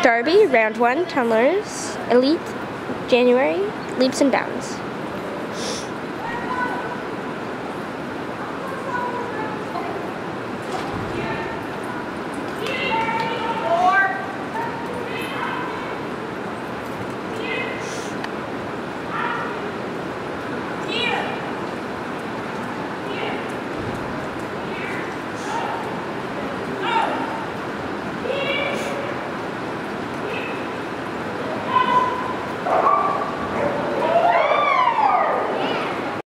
Derby, round 1, Tumbler's Elite, January, leaps and bounds.